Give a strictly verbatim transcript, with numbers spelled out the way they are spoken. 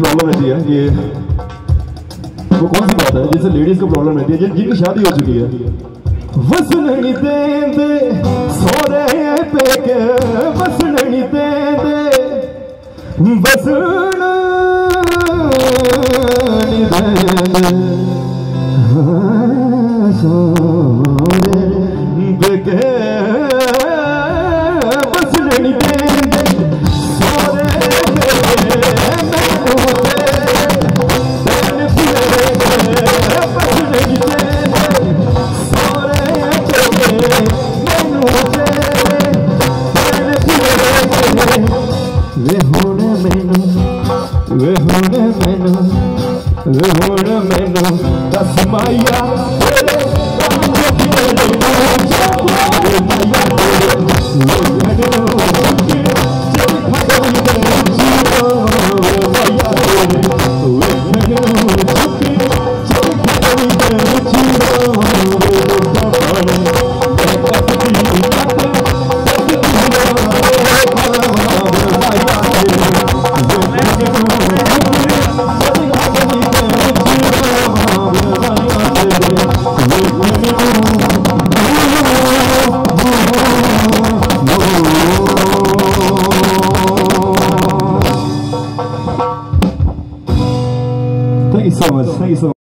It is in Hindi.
प्रॉब्लम रहती है ये वो कौन सी बात है जिससे लेडीज को प्रॉब्लम रहती है जिन जिनकी शादी हो चुकी है। वसन नहीं देंदे सोरे पे के वसन नहीं देंदे वसन नहीं देंदे सोरे पे के वसन नहीं देंदे सोरे पे के वे होने मैनू वे होने मैनू वे होने मैनू दस माया Thank you so much. Thank you so much.